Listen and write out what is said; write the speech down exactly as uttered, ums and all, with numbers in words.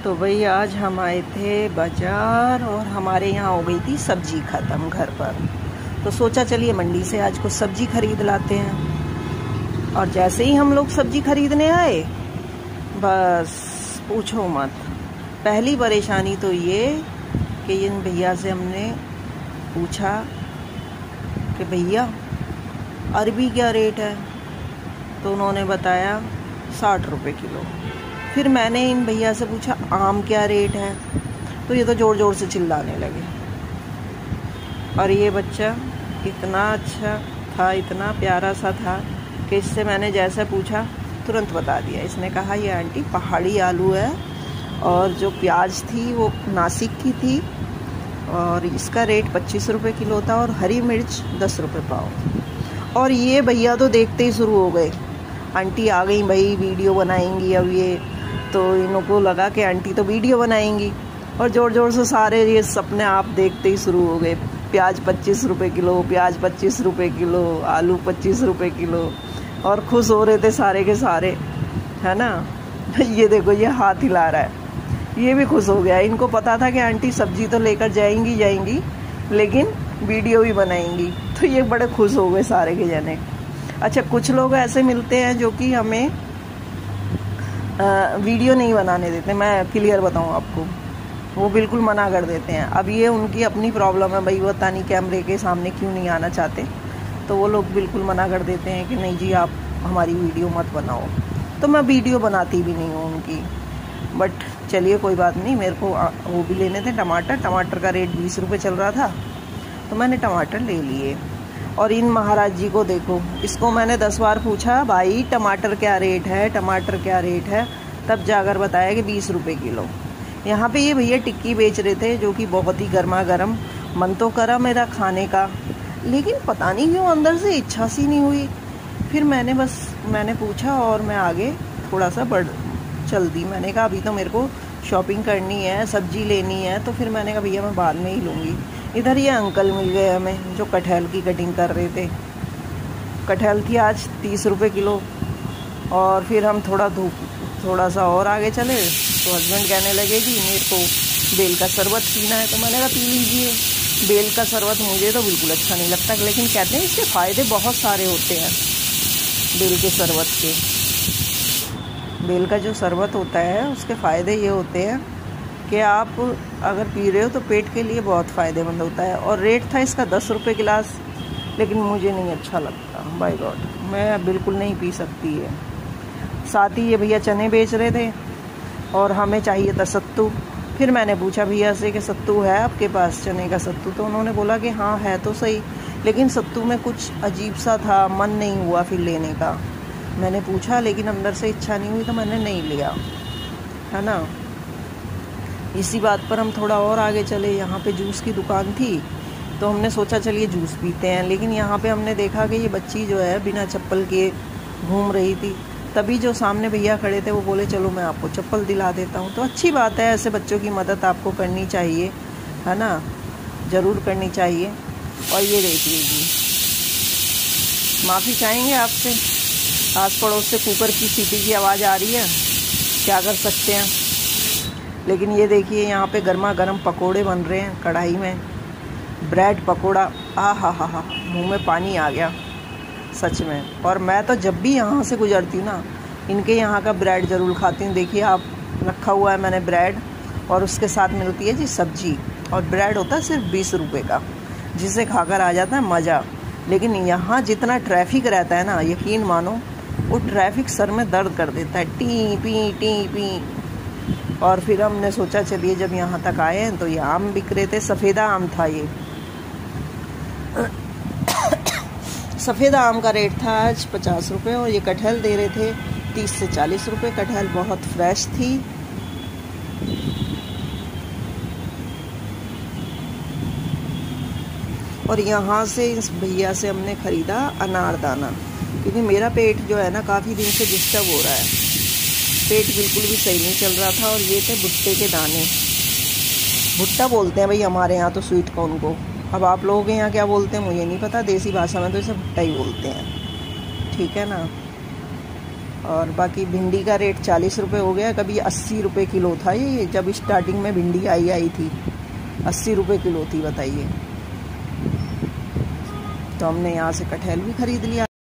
तो भाई आज हम आए थे बाज़ार और हमारे यहाँ हो गई थी सब्ज़ी ख़त्म घर पर। तो सोचा चलिए मंडी से आज कुछ सब्ज़ी ख़रीद लाते हैं। और जैसे ही हम लोग सब्ज़ी ख़रीदने आए, बस पूछो मत। पहली परेशानी तो ये कि इन भैया से हमने पूछा कि भैया अरबी क्या रेट है, तो उन्होंने बताया साठ रुपये किलो। फिर मैंने इन भैया से पूछा आम क्या रेट है, तो ये तो ज़ोर ज़ोर से चिल्लाने लगे। और ये बच्चा इतना अच्छा था, इतना प्यारा सा था कि इससे मैंने जैसे पूछा तुरंत बता दिया। इसने कहा ये आंटी पहाड़ी आलू है और जो प्याज थी वो नासिक की थी और इसका रेट पच्चीस रुपये किलो था और हरी मिर्च दस रुपये पाव। और ये भैया तो देखते ही शुरू हो गए, आंटी आ गई भाई, वीडियो बनाएंगी अब ये। तो इनको लगा कि आंटी तो वीडियो बनाएंगी और ज़ोर ज़ोर से सारे ये अपने आप देखते ही शुरू हो गए। प्याज पच्चीस रुपये किलो, प्याज पच्चीस रुपये किलो, आलू पच्चीस रुपये किलो, और खुश हो रहे थे सारे के सारे, है ना। ये देखो ये हाथ हिला रहा है, ये भी खुश हो गया। इनको पता था कि आंटी सब्जी तो लेकर जाएंगी जाएंगी लेकिन वीडियो भी बनाएंगी, तो ये बड़े खुश हो गए सारे के जने। अच्छा, कुछ लोग ऐसे मिलते हैं जो कि हमें आ, वीडियो नहीं बनाने देते। मैं क्लियर बताऊं आपको, वो बिल्कुल मना कर देते हैं। अब ये उनकी अपनी प्रॉब्लम है भाई, वो पता नहीं कैमरे के सामने क्यों नहीं आना चाहते, तो वो लोग बिल्कुल मना कर देते हैं कि नहीं जी आप हमारी वीडियो मत बनाओ। तो मैं वीडियो बनाती भी नहीं हूँ उनकी। बट चलिए कोई बात नहीं, मेरे को वो भी लेने थे टमाटर। टमाटर का रेट बीस रुपये चल रहा था, तो मैंने टमाटर ले लिए। और इन महाराज जी को देखो, इसको मैंने दस बार पूछा भाई टमाटर क्या रेट है, टमाटर क्या रेट है, तब जाकर बताया कि बीस रुपये किलो। यहाँ पे ये भैया टिक्की बेच रहे थे जो कि बहुत ही गर्मा गर्म। मन तो करा मेरा खाने का, लेकिन पता नहीं क्यों अंदर से इच्छा सी नहीं हुई। फिर मैंने बस मैंने पूछा और मैं आगे थोड़ा सा बढ़ चल दी। मैंने कहा अभी तो मेरे को शॉपिंग करनी है, सब्जी लेनी है, तो फिर मैंने कहा भैया मैं बाद में ही लूँगी। इधर ये अंकल मिल गए हमें जो कटहल की कटिंग कर रहे थे। कटहल की आज तीस रुपये किलो। और फिर हम थोड़ा धूप थोड़ा सा और आगे चले तो हस्बैंड कहने लगे कि मेरे को बेल का शरबत पीना है, तो मैंने कहा पी लीजिए। बेल का शरबत मुझे तो बिल्कुल अच्छा नहीं लगता, लेकिन कहते हैं इसके फ़ायदे बहुत सारे होते हैं। बेल के शरबत के बेल का जो शरबत होता है उसके फ़ायदे ये होते हैं कि आप अगर पी रहे हो तो पेट के लिए बहुत फ़ायदेमंद होता है। और रेट था इसका दस रुपये गिलास, लेकिन मुझे नहीं अच्छा लगता, बाय गॉड मैं बिल्कुल नहीं पी सकती है। साथ ही ये भैया चने बेच रहे थे और हमें चाहिए था सत्तू। फिर मैंने पूछा भैया से कि सत्तू है आपके पास, चने का सत्तू, तो उन्होंने बोला कि हाँ है तो सही, लेकिन सत्तू में कुछ अजीब सा था, मन नहीं हुआ फिर लेने का। मैंने पूछा लेकिन अंदर से इच्छा नहीं हुई, तो मैंने नहीं लिया, है ना। इसी बात पर हम थोड़ा और आगे चले। यहाँ पे जूस की दुकान थी, तो हमने सोचा चलिए जूस पीते हैं। लेकिन यहाँ पे हमने देखा कि ये बच्ची जो है बिना चप्पल के घूम रही थी। तभी जो सामने भैया खड़े थे वो बोले चलो मैं आपको चप्पल दिला देता हूँ। तो अच्छी बात है, ऐसे बच्चों की मदद आपको करनी चाहिए, है ना, ज़रूर करनी चाहिए। और ये देखिए जी, माफ़ी चाहेंगे आपसे, आस पड़ोस से कुकर की सीटी की आवाज़ आ रही है, क्या कर सकते हैं। लेकिन ये देखिए यहाँ पे गर्मा गर्म पकोड़े बन रहे हैं कढ़ाई में, ब्रेड पकोड़ा, आ हा हा हा, मुँह में पानी आ गया सच में। और मैं तो जब भी यहाँ से गुजरती हूँ ना, इनके यहाँ का ब्रेड ज़रूर खाती हूँ। देखिए आप, रखा हुआ है मैंने ब्रेड, और उसके साथ मिलती है जी सब्जी, और ब्रेड होता है सिर्फ बीस रुपये का, जिसे खाकर आ जाता है मज़ा। लेकिन यहाँ जितना ट्रैफिक रहता है ना, यकीन मानो वो ट्रैफिक सर में दर्द कर देता है, टी पी टी पी। और फिर हमने सोचा चलिए जब यहाँ तक आए हैं तो ये आम बिक रहे थे, सफ़ेदा आम था ये। सफ़ेदा आम का रेट था आज पचास रुपये और ये कटहल दे रहे थे तीस से चालीस रुपये। कटहल बहुत फ्रेश थी। और यहाँ से इस भैया से हमने ख़रीदा अनारदाना, क्योंकि मेरा पेट जो है ना काफ़ी दिन से डिस्टर्ब हो रहा है, पेट बिल्कुल भी सही नहीं चल रहा था। और ये थे भुट्टे के दाने, भुट्टा बोलते हैं भाई हमारे यहाँ तो स्वीट कॉर्न को। अब आप लोगों के यहाँ क्या बोलते हैं मुझे नहीं पता, देसी भाषा में तो इसे भुट्टा ही बोलते हैं, ठीक है ना। और बाकी भिंडी का रेट चालीस रुपये हो गया, कभी अस्सी रुपये किलो था ये, जब स्टार्टिंग में भिंडी आई आई थी अस्सी रुपये किलो थी, बताइए। तो हमने यहाँ से कटहल भी ख़रीद लिया।